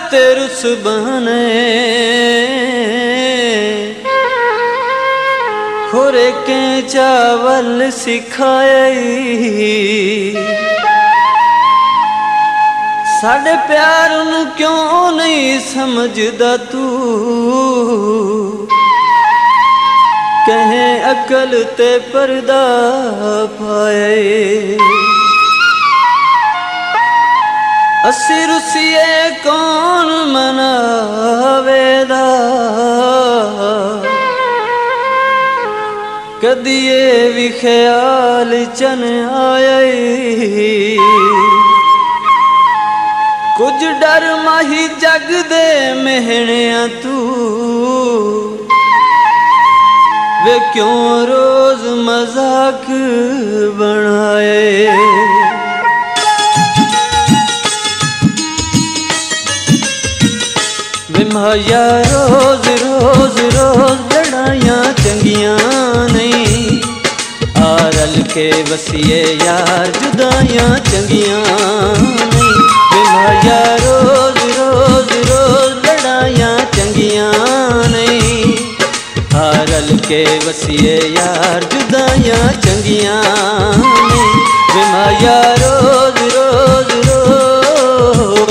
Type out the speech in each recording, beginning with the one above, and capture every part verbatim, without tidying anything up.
ते रुस बने खोरे के चावल सिखाए साढ़े प्यार नू क्यों नहीं समझदा तू कहें अकल ते पर्दा पाए अस्सी रुसिए कौन मनावेदा कदिए भी ख्याल चन आए कुछ डर माही जग दे मेहणिया तू वे क्यों रोज मजाक बनाए वे माया रोज रोज रोज लड़ाइयां चंगियां नहीं आ रल के वसिए यार जुदाइयां चंगियां नहीं वे माया रोज रोज रोज लड़ाइयां चंगियां नहीं आ रल के वसिए यार जुदाइयां चंगियां नहीं वे माया रोज रोज रोज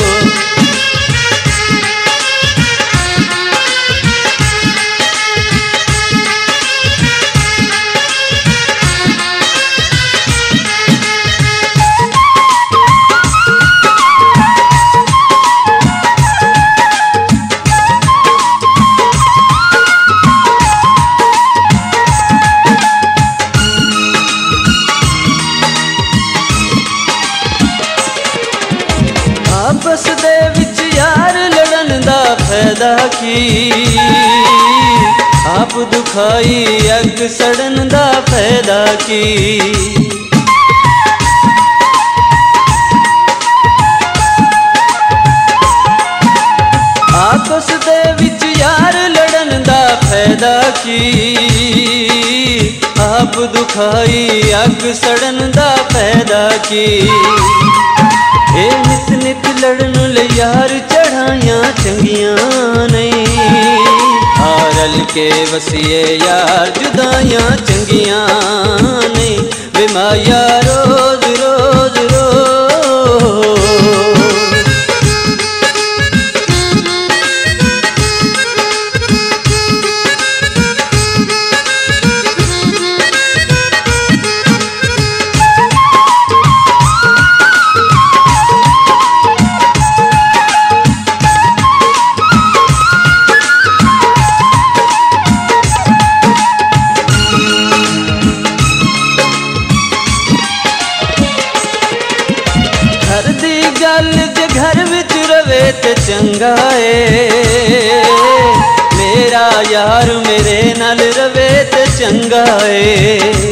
आपस दे विच यार लड़न दा फायदा की आप दुखाई अग सड़न दा फायदा की आपस दे विच यार लड़न दा फायदा की आप दुखाई अग सड़न दा फायदा की ए नित नित लड़न ले यार चढ़ाइयां चंगियां नहीं आ रल के वसिए यार जुदाइयां चंगियां नहीं वे माया रोज रोज रोज गल जे घर विच रवे ते चंगा है मेरा यार मेरे नाल रवे ते चंगा है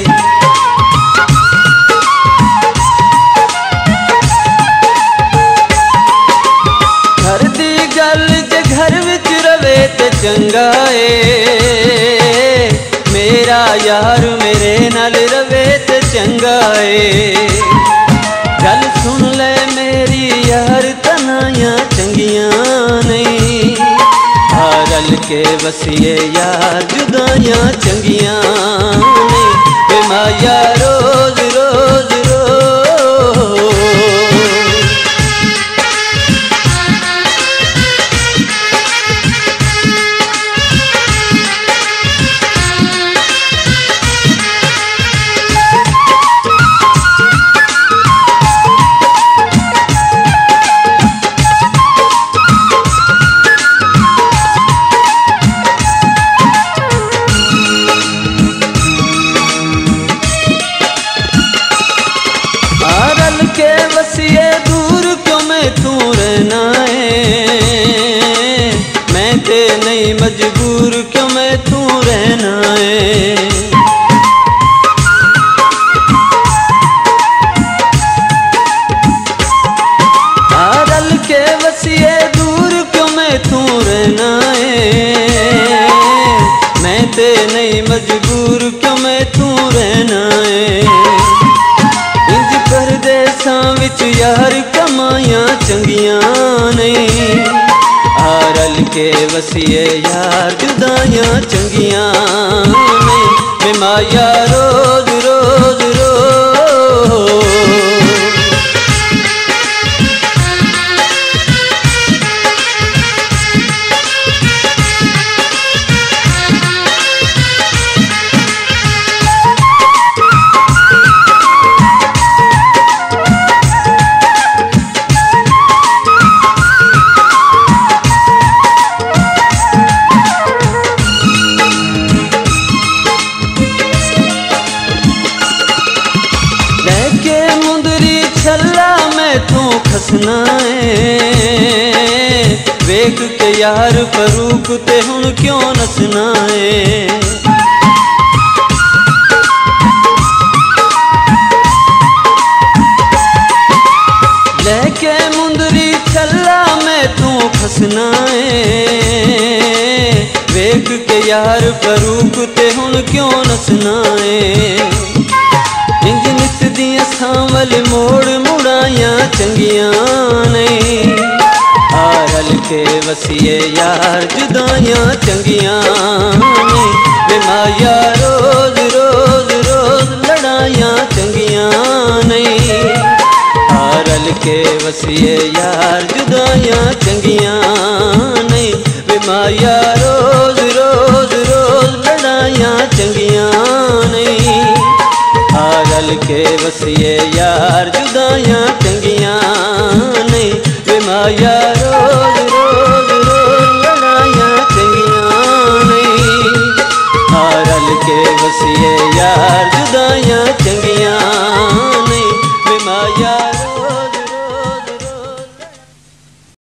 घर दी गल जे घर विच रवे ते चंगा है मेरा यार मेरे नाल रवे ते चंगा है गल सुन ले मेरी यार तनाइयां चंगियां नहीं आ रल के वसिए यार जुदाइयां चंगियां नहीं वे माया रोज रोज रोज के वसिए दूर क्यों मैं तू रहना है मैं ते नहीं मजबूर क्यों मैं तू रहना है आरल के वसिए दूर क्यों मैं तू रहना है मैं ते नहीं मजबूर क्यों मैं तू रहना है परदेसां विच यार कमाइयां चंगियां नहीं के वसीए यार जुदाइयां चंगियां नहीं वे माया रोज रोज रोज। खसना है वेख के यार फरूक ते हुण क्यों नसना है। लेके मुंदरी छल्ला मैं तू खसना है वेख के यार फरूक ते हुण क्यों नसना है। इंज नित दियां सांवल मोड़ मुड़ाइयां चंगियां नहीं रल के वसीए यार जुदाइयां चंगियां नहीं वे माया रोज रोज रोज लड़ाइयां चंगियां नहीं रल के वसीए यार जुदाइयां चंगियां नहीं वे माया रोज रोज रोज लड़ाइयां चंगियां नहीं रल के वसीए यार जुदाइयां चंगियां नहीं वे माया रोज रोज रोज लड़ाइयां चंगियां नहीं रल के वसीए यार